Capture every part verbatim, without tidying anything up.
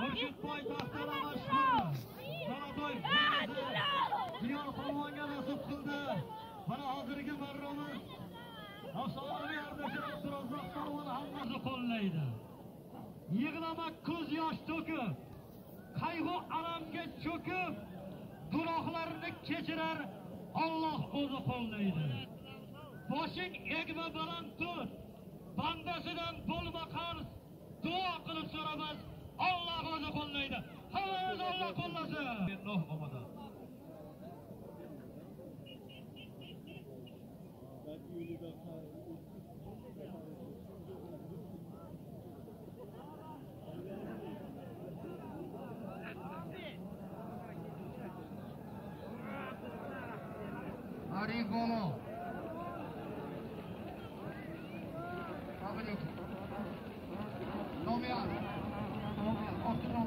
Xurshid poytaxtida mashhur Solotoy filmasi Ziyo polvonga nasib qildi. Mana hozirgi marramiz afsonaviy Ardashir Abdurazzoq polvon hammasi qo'llaydi. Yig'lamak ko'z yosh to'kib, qayg'u alamga cho'kib, gunohlarini kechirar Alloh o'zi qo'llaydi. Boshing egma baland tut, bandasidan bo'lma qarz, duo qilib so'ramas, Alloh o'zi qo'llaydi. Hammamiz Alloh qo'llasin. Nuh omadan. Arigolo. Avni. Nomeal. Nomeal. Option.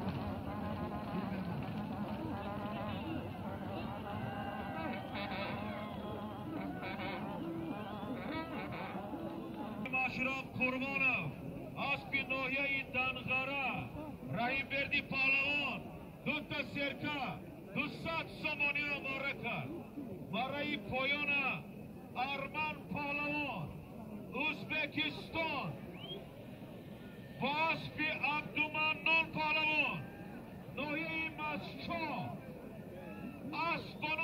Mashrab Qurmonov, Aspi Noyai Dang'ara, Rahimberdi Pahlavan, Dutta Serka, Dussat Somoniya Moraka, Marai Poyona, Arman Pahlavan, Uzbekiston, Vaspi Abdumannon Pahlavan, Noyai Mascho, Asqo